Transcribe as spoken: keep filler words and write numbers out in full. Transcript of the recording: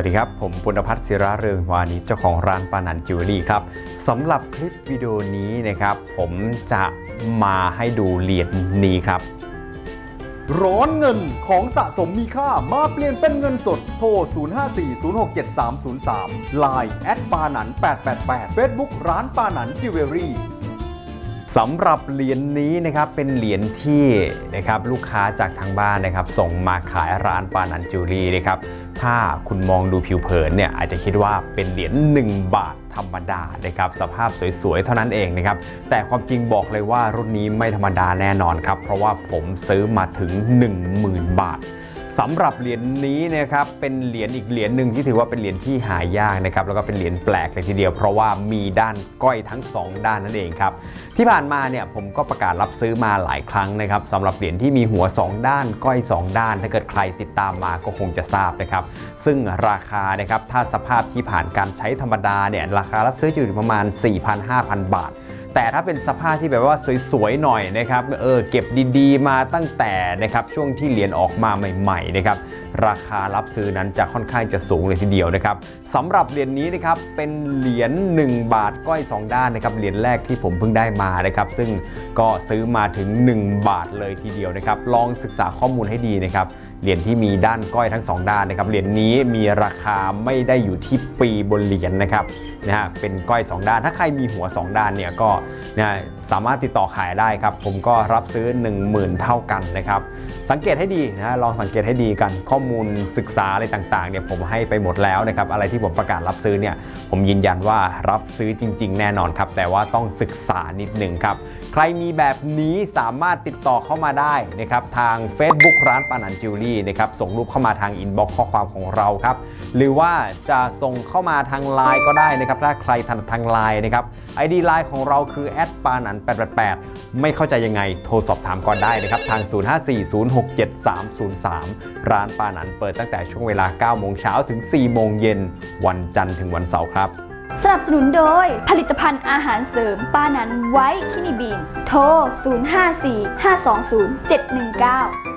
สวัสดีครับผมปุณพัฒน์ศิระเรืองวานิชเจ้าของร้านปานันจิวเวลรี่ครับสำหรับคลิปวิดีโอนี้นะครับผมจะมาให้ดูเหรียญนี้ครับร้อนเงินของสะสมมีค่ามาเปลี่ยนเป็นเงินสดโทร ศูนย์ ห้า สี่ ศูนย์ หก เจ็ด สาม ศูนย์ สาม ไลน์ แอดปานันแปดแปดแปด Facebook ร้านปานันจิวเวลรี่สำหรับเหรียญนี้นะครับเป็นเหรียญที่นะครับลูกค้าจากทางบ้านนะครับส่งมาขายร้านปานันจิวเวลรี่นะครับถ้าคุณมองดูผิวเผินเนี่ยอาจจะคิดว่าเป็นเหรียญหนึ่งบาทธรรมดานะครับสภาพสวยๆเท่านั้นเองนะครับแต่ความจริงบอกเลยว่ารุ่นนี้ไม่ธรรมดาแน่นอนครับเพราะว่าผมซื้อมาถึง หนึ่งหมื่น บาทสำหรับเหรียญนี้นะครับเป็นเหรียญอีกเหรียญหนึ่งที่ถือว่าเป็นเหรียญที่หายากนะครับแล้วก็เป็นเหรียญแปลกเลยทีเดียวเพราะว่ามีด้านก้อยทั้งสองด้านนั่นเองครับที่ผ่านมาเนี่ยผมก็ประกาศรับซื้อมาหลายครั้งนะครับสำหรับเหรียญที่มีหัวสองด้านก้อยสองด้านถ้าเกิดใครติดตามมาก็คงจะทราบนะครับซึ่งราคานะครับถ้าสภาพที่ผ่านการใช้ธรรมดาเนี่ยราคารับซื้ออยู่ประมาณ สี่พัน ห้าพัน บาทแต่ถ้าเป็นสภาพที่แบบว่าสวยๆหน่อยนะครับเออเก็บดีๆมาตั้งแต่นะครับช่วงที่เหรียญออกมาใหม่ๆนะครับราคารับซื้อนั้นจะค่อนข้างจะสูงเลยทีเดียวนะครับสำหรับเหรียญนี้นะครับเป็นเหรียญหนึ่งบาทก้อยสองด้านนะครับเหรียญแรกที่ผมเพิ่งได้มานะครับซึ่งก็ซื้อมาถึงหนึ่งบาทเลยทีเดียวนะครับลองศึกษาข้อมูลให้ดีนะครับเหรียญที่มีด้านก้อยทั้งสองด้านนะครับเหรียญนี้มีราคาไม่ได้อยู่ที่ปีบนเหรียญนะครับนะฮะเป็นก้อยสองด้านถ้าใครมีหัวสองด้านเนี่ยก็นะสามารถติดต่อขายได้ครับผมก็รับซื้อ หนึ่งหมื่น เท่ากันนะครับสังเกตให้ดีนะลองสังเกตให้ดีกันข้อมูลศึกษาอะไรต่างๆเนี่ยผมให้ไปหมดแล้วนะครับอะไรที่ผมประกาศรับซื้อเนี่ยผมยืนยันว่ารับซื้อจริงๆแน่นอนครับแต่ว่าต้องศึกษานิดหนึ่งครับใครมีแบบนี้สามารถติดต่อเข้ามาได้นะครับทาง Facebook ร้านปานันจิวเวลรี่นะครับส่งรูปเข้ามาทางอินบ็อกซ์ข้อความของเราครับหรือว่าจะส่งเข้ามาทางไลน์ก็ได้นะครับถ้าใครถนัดทางไลน์นะครับ ไอ ดี ไลน์ของเราคือ แอด ปานันแปดแปดแปด ไม่เข้าใจยังไงโทรสอบถามก่อนได้นะครับทาง ศูนย์ ห้า สี่ ศูนย์ หก เจ็ด สาม ศูนย์ สาม ร้านปานันเปิดตั้งแต่ช่วงเวลา เก้า โมงเช้าถึง สี่ โมงเย็นวันจันทร์ถึงวันเสาร์ครับสนับสนุนโดยผลิตภัณฑ์อาหารเสริมปานันไวท์คินิบีนโทร ศูนย์ ห้า สี่ ห้า สอง ศูนย์ เจ็ด หนึ่ง เก้า